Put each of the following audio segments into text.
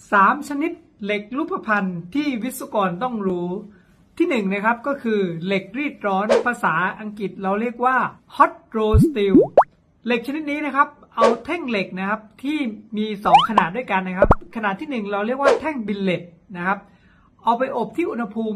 3 ชนิดเหล็กรูปพรรณที่วิศวกรต้องรู้ที่1นะครับก็คือเหล็กรีดร้อนภาษาอังกฤษเราเรียกว่า hot rolled steel เหล็กชนิดนี้นะครับเอาแท่งเหล็กนะครับที่มี2ขนาดด้วยกันนะครับขนาดที่1เราเรียกว่าแท่งบิลเลตนะครับเอาไปอบที่อุณหภูมิ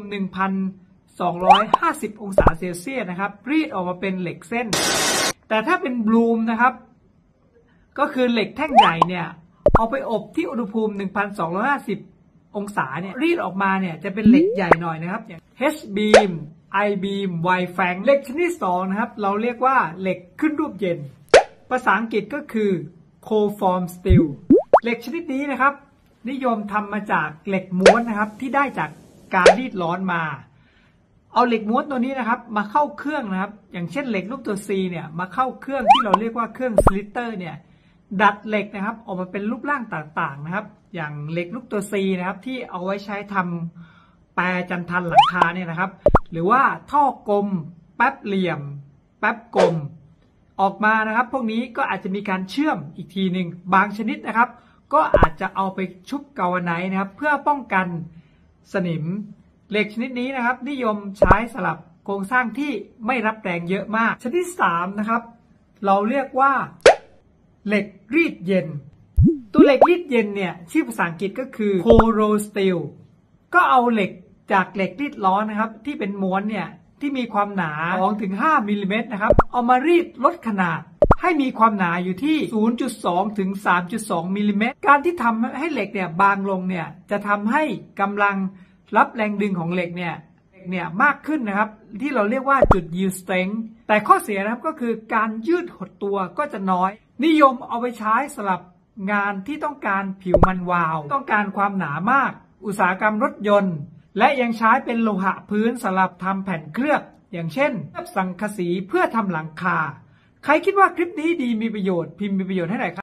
1,250 องศาเซลเซียสนะครับรีดออกมาเป็นเหล็กเส้นแต่ถ้าเป็นบลูมนะครับก็คือเหล็กแท่งใหญ่เนี่ยเอาไปอบที่อุณหภูมิ 1,250 องศาเนี่ยรีดออกมาเนี่ยจะเป็นเหล็กใหญ่หน่อยนะครับอย่าง H beam I beam Y fang เหล็กชนิด2นะครับเราเรียกว่าเหล็กขึ้นรูปเย็นภาษาอังกฤษก็คือ cold form steel เหล็กชนิดนี้นะครับนิยมทำมาจากเหล็กม้วนนะครับที่ได้จากการรีดร้อนมาเอาเหล็กม้วนตัวนี้นะครับมาเข้าเครื่องนะครับอย่างเช่นเหล็กรูปตัว C เนี่ยมาเข้าเครื่องที่เราเรียกว่าเครื่องสลิตเตอร์เนี่ยดัดเหล็กนะครับออกมาเป็นรูปร่างต่างๆนะครับอย่างเหล็กรูปตัว C นะครับที่เอาไว้ใช้ทำแปรจันทันหลังคาเนี่ยนะครับหรือว่าท่อกลมแป๊บเหลี่ยมแป๊บกลมออกมานะครับพวกนี้ก็อาจจะมีการเชื่อมอีกทีหนึ่งบางชนิดนะครับก็อาจจะเอาไปชุบกาวไนท์นะครับเพื่อป้องกันสนิมเหล็กชนิดนี้นะครับนิยมใช้สำหรับโครงสร้างที่ไม่รับแรงเยอะมากชนิดที่3นะครับเราเรียกว่าเหล็กรีดเย็นตัวเหล็กรีดเย็นเนี่ยชื่อภาษาอังกฤษก็คือ cold rolled steel ก็เอาเหล็กจากเหล็กรีดร้อนนะครับที่เป็นม้วนเนี่ยที่มีความหนา 2-5 มิลลิเมตรนะครับเอามารีดลดขนาดให้มีความหนาอยู่ที่ 0.2 ถึง 3.2 มิลลิเมตรการที่ทำให้เหล็กเนี่ยบางลงเนี่ยจะทำให้กำลังรับแรงดึงของเหล็กเนี่ยมากขึ้นนะครับที่เราเรียกว่าจุด yield strength แต่ข้อเสียนะครับก็คือการยืดหดตัวก็จะน้อยนิยมเอาไปใช้สำหรับงานที่ต้องการผิวมันวาวต้องการความหนามากอุตสาหกรรมรถยนต์และยังใช้เป็นโลหะพื้นสำหรับทำแผ่นเคลือบอย่างเช่นเคลือบสังกะสีเพื่อทำหลังคาใครคิดว่าคลิปนี้ดีมีประโยชน์พิมพ์มีประโยชน์ให้หน่อยครับ